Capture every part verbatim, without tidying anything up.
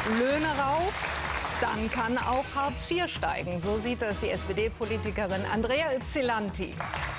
Löhne rauf, dann kann auch Hartz vier steigen. So sieht das die S P D-Politikerin Andrea Ypsilanti.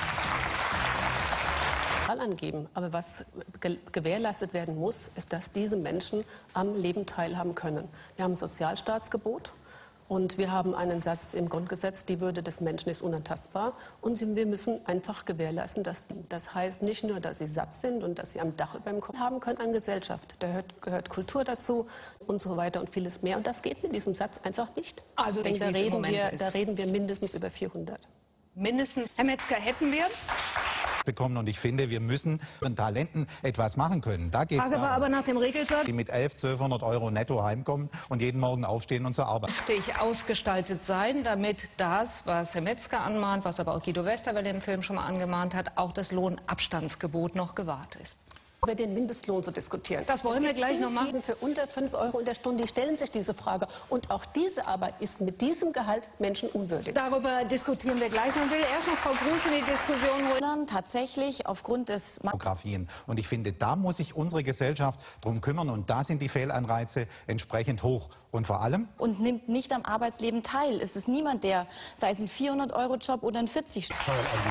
Angeben. Aber was ge gewährleistet werden muss, ist, dass diese Menschen am Leben teilhaben können. Wir haben ein Sozialstaatsgebot und wir haben einen Satz im Grundgesetz, die Würde des Menschen ist unantastbar. Und sie, wir müssen einfach gewährleisten, dass die, das heißt nicht nur, dass sie satt sind und dass sie am Dach über dem Kopf haben können an Gesellschaft. Da gehört, gehört Kultur dazu und so weiter und vieles mehr. Und das geht mit diesem Satz einfach nicht. Also ich denke, da reden, wir, da reden wir mindestens über vierhundert. Mindestens. Herr Metzger, hätten wir bekommen. Und ich finde, wir müssen mit Talenten etwas machen können. Da geht's Frage war darum, aber nach dem Regelsatz, die mit elf, zwölfhundert Euro netto heimkommen und jeden Morgen aufstehen und zur Arbeit. richtig ausgestaltet sein, damit das, was Herr Metzger anmahnt, was aber auch Guido Westerwelle im Film schon mal angemahnt hat, auch das Lohnabstandsgebot noch gewahrt ist. Über den Mindestlohn zu diskutieren. Das wollen wir gleich noch machen. Für unter fünf Euro in der Stunde, die stellen sich diese Frage. Und auch diese Arbeit ist mit diesem Gehalt menschenunwürdig. Darüber diskutieren wir gleich noch. Ich will erst noch Frau Gruß in die Diskussion holen. Tatsächlich aufgrund des Demografien. Und ich finde, da muss sich unsere Gesellschaft drum kümmern. Und da sind die Fehlanreize entsprechend hoch. Und vor allem? Und nimmt nicht am Arbeitsleben teil. Es ist niemand, der, sei es ein vierhundert Euro Job oder ein vierzig Job.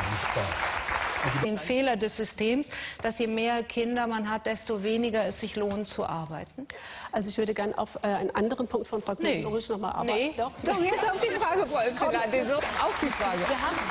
Den Fehler des Systems, dass je mehr Kinder man hat, desto weniger es sich lohnt zu arbeiten? Also ich würde gerne auf äh, einen anderen Punkt von Frau Kuhn-Ulrich noch mal arbeiten. Nee, doch. Doch, jetzt auf die Frage, Frau Ypsilanti, so auf die Frage. Wir haben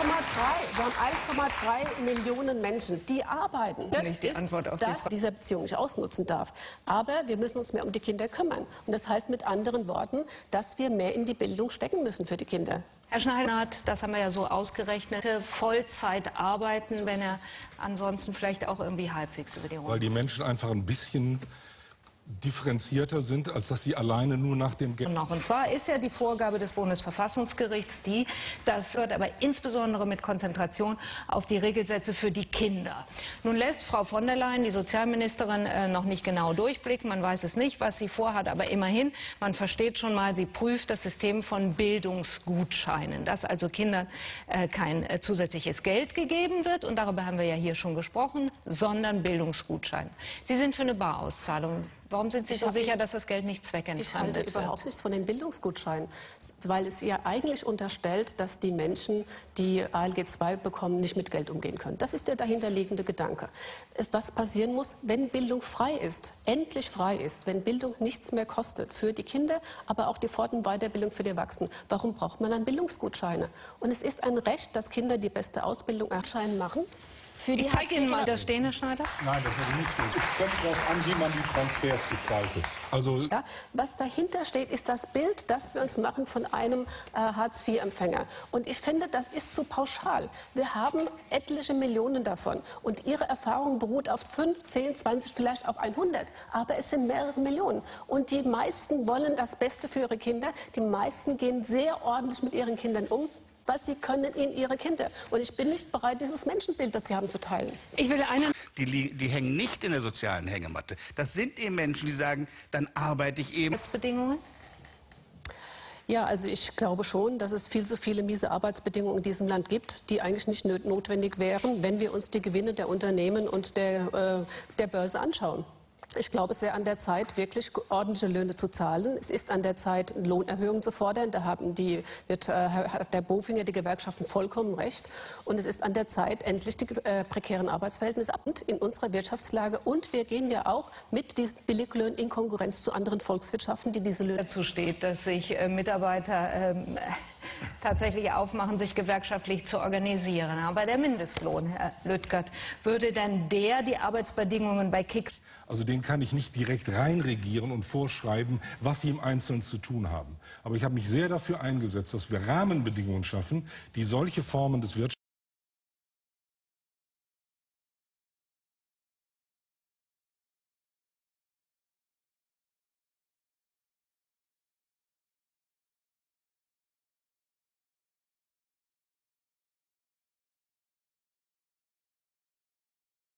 eins Komma drei Millionen Menschen, die arbeiten. Das ist nicht die Antwort auf die dass Frage. Diese Beziehung nicht ausnutzen darf. Aber wir müssen uns mehr um die Kinder kümmern. Und das heißt mit anderen Worten, dass wir mehr in die Bildung stecken müssen für die Kinder. Herr Schneider, das haben wir ja so ausgerechnet, Vollzeit arbeiten, wenn er ansonsten vielleicht auch irgendwie halbwegs über die Runde. Weil die Menschen einfach ein bisschen differenzierter sind, als dass sie alleine nur nach dem Geld... Und, und zwar ist ja die Vorgabe des Bundesverfassungsgerichts die, das wird aber insbesondere mit Konzentration auf die Regelsätze für die Kinder. Nun lässt Frau von der Leyen, die Sozialministerin, äh, noch nicht genau durchblicken. Man weiß es nicht, was sie vorhat, aber immerhin, man versteht schon mal, sie prüft das System von Bildungsgutscheinen, dass also Kindern äh, kein äh, zusätzliches Geld gegeben wird, und darüber haben wir ja hier schon gesprochen, sondern Bildungsgutscheine. Sie sind für eine Barauszahlung. Warum sind Sie ich so sicher, dass das Geld nicht zweckentfremdet wird? Ich halte überhaupt nichts von den Bildungsgutscheinen, weil es ja eigentlich unterstellt, dass die Menschen, die A L G zwei bekommen, nicht mit Geld umgehen können. Das ist der dahinterliegende Gedanke. Was passieren muss, wenn Bildung frei ist, endlich frei ist, wenn Bildung nichts mehr kostet für die Kinder, aber auch die Fort- und Weiterbildung für die Erwachsenen. Warum braucht man dann Bildungsgutscheine? Und es ist ein Recht, dass Kinder die beste Ausbildung erscheinen machen. Für die ich zeige Ihnen mal das Stehende, Schneider. Nein, das würde nicht gehen. Es kommt darauf an, wie man die Transfers gestaltet. Also ja, was dahinter steht, ist das Bild, das wir uns machen von einem äh, Hartz vier Empfänger. Und ich finde, das ist zu pauschal. Wir haben etliche Millionen davon. Und Ihre Erfahrung beruht auf fünf, zehn, zwanzig, vielleicht auch hundert. Aber es sind mehrere Millionen. Und die meisten wollen das Beste für ihre Kinder. Die meisten gehen sehr ordentlich mit ihren Kindern um. Was sie können in ihre Kinder. Und ich bin nicht bereit, dieses Menschenbild, das sie haben, zu teilen. Ich will einen die, die hängen nicht in der sozialen Hängematte. Das sind eben Menschen, die sagen, dann arbeite ich eben. Arbeitsbedingungen? Ja, also ich glaube schon, dass es viel zu viele miese Arbeitsbedingungen in diesem Land gibt, die eigentlich nicht notwendig wären, wenn wir uns die Gewinne der Unternehmen und der, äh, der Börse anschauen. Ich glaube, es wäre an der Zeit, wirklich ordentliche Löhne zu zahlen. Es ist an der Zeit, Lohnerhöhungen zu fordern. Da haben die, wird, äh, hat der Bofinger, die Gewerkschaften, vollkommen recht. Und es ist an der Zeit, endlich die äh, prekären Arbeitsverhältnisse ab in unserer Wirtschaftslage. Und wir gehen ja auch mit diesen Billiglöhnen in Konkurrenz zu anderen Volkswirtschaften, die diese Löhne... Dazu steht, dass sich äh, Mitarbeiter ähm, tatsächlich aufmachen, sich gewerkschaftlich zu organisieren. Aber der Mindestlohn, Herr Lüttgert, würde denn der die Arbeitsbedingungen bei Kick... Also den kann ich nicht direkt reinregieren und vorschreiben, was sie im Einzelnen zu tun haben. Aber ich habe mich sehr dafür eingesetzt, dass wir Rahmenbedingungen schaffen, die solche Formen des Wirtschafts